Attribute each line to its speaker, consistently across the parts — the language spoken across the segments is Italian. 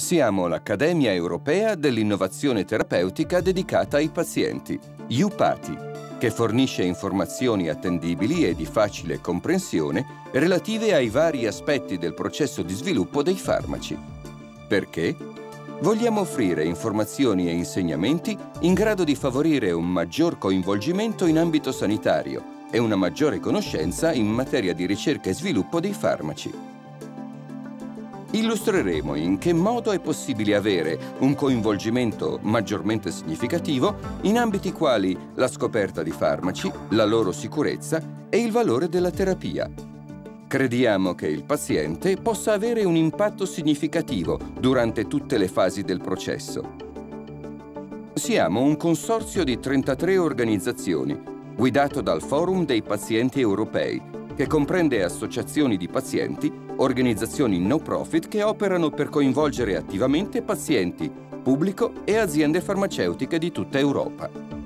Speaker 1: Siamo l'Accademia Europea dell'Innovazione Terapeutica dedicata ai pazienti, EUPATI, che fornisce informazioni attendibili e di facile comprensione relative ai vari aspetti del processo di sviluppo dei farmaci. Perché? Vogliamo offrire informazioni e insegnamenti in grado di favorire un maggior coinvolgimento in ambito sanitario e una maggiore conoscenza in materia di ricerca e sviluppo dei farmaci. Illustreremo in che modo è possibile avere un coinvolgimento maggiormente significativo in ambiti quali la scoperta di farmaci, la loro sicurezza e il valore della terapia. Crediamo che il paziente possa avere un impatto significativo durante tutte le fasi del processo. Siamo un consorzio di 33 organizzazioni, guidato dal Forum dei Pazienti Europei, che comprende associazioni di pazienti, organizzazioni no profit che operano per coinvolgere attivamente pazienti, pubblico e aziende farmaceutiche di tutta Europa.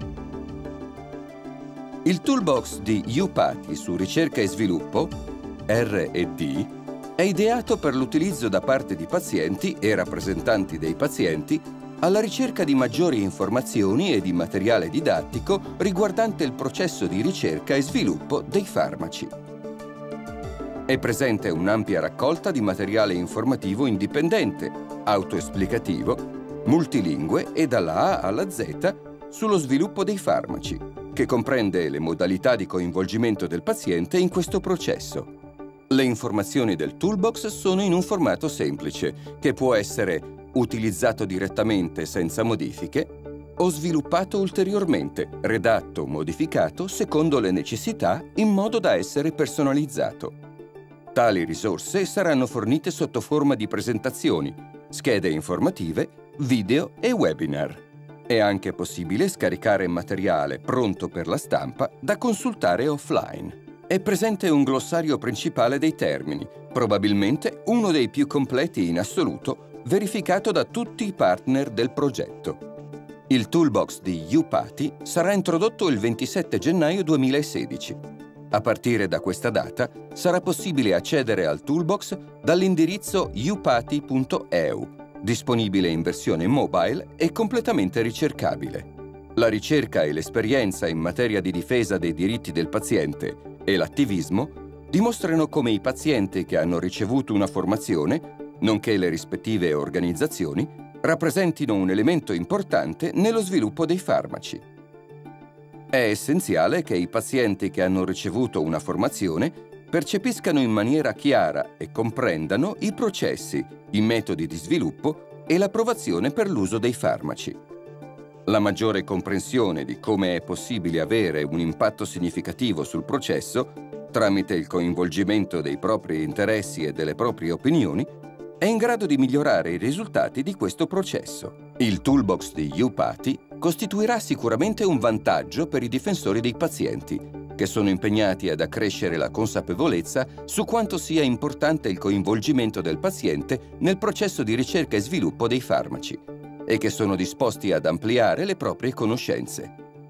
Speaker 1: Il toolbox di EUPATI su ricerca e sviluppo, R&D, è ideato per l'utilizzo da parte di pazienti e rappresentanti dei pazienti alla ricerca di maggiori informazioni e di materiale didattico riguardante il processo di ricerca e sviluppo dei farmaci. È presente un'ampia raccolta di materiale informativo indipendente, autoesplicativo, multilingue e dalla A alla Z sullo sviluppo dei farmaci, che comprende le modalità di coinvolgimento del paziente in questo processo. Le informazioni del toolbox sono in un formato semplice, che può essere utilizzato direttamente senza modifiche o sviluppato ulteriormente, redatto o modificato secondo le necessità in modo da essere personalizzato. Tali risorse saranno fornite sotto forma di presentazioni, schede informative, video e webinar. È anche possibile scaricare materiale pronto per la stampa da consultare offline. È presente un glossario principale dei termini, probabilmente uno dei più completi in assoluto, verificato da tutti i partner del progetto. Il toolbox di EUPATI sarà introdotto il 27 gennaio 2016. A partire da questa data sarà possibile accedere al toolbox dall'indirizzo eupati.eu, disponibile in versione mobile e completamente ricercabile. La ricerca e l'esperienza in materia di difesa dei diritti del paziente e l'attivismo dimostrano come i pazienti che hanno ricevuto una formazione, nonché le rispettive organizzazioni, rappresentino un elemento importante nello sviluppo dei farmaci. È essenziale che i pazienti che hanno ricevuto una formazione percepiscano in maniera chiara e comprendano i processi, i metodi di sviluppo e l'approvazione per l'uso dei farmaci. La maggiore comprensione di come è possibile avere un impatto significativo sul processo, tramite il coinvolgimento dei propri interessi e delle proprie opinioni, è in grado di migliorare i risultati di questo processo. Il toolbox di EUPATI costituirà sicuramente un vantaggio per i difensori dei pazienti, che sono impegnati ad accrescere la consapevolezza su quanto sia importante il coinvolgimento del paziente nel processo di ricerca e sviluppo dei farmaci, e che sono disposti ad ampliare le proprie conoscenze.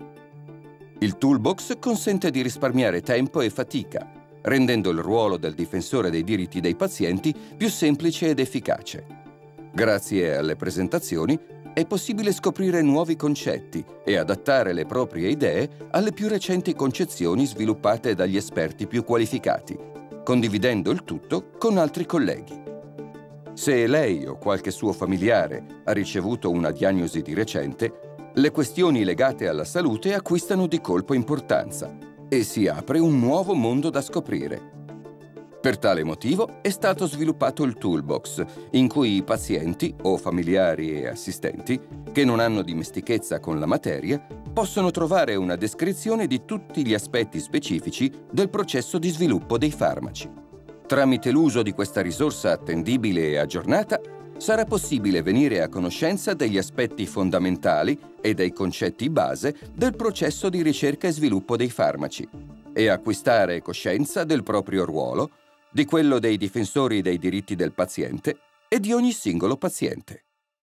Speaker 1: Il toolbox consente di risparmiare tempo e fatica, rendendo il ruolo del difensore dei diritti dei pazienti più semplice ed efficace. Grazie alle presentazioni è possibile scoprire nuovi concetti e adattare le proprie idee alle più recenti concezioni sviluppate dagli esperti più qualificati, condividendo il tutto con altri colleghi. Se lei o qualche suo familiare ha ricevuto una diagnosi di recente, le questioni legate alla salute acquistano di colpo importanza e si apre un nuovo mondo da scoprire. Per tale motivo è stato sviluppato il toolbox, in cui i pazienti o familiari e assistenti, che non hanno dimestichezza con la materia, possono trovare una descrizione di tutti gli aspetti specifici del processo di sviluppo dei farmaci. Tramite l'uso di questa risorsa attendibile e aggiornata, sarà possibile venire a conoscenza degli aspetti fondamentali e dei concetti base del processo di ricerca e sviluppo dei farmaci e acquistare coscienza del proprio ruolo, di quello dei difensori dei diritti del paziente e di ogni singolo paziente.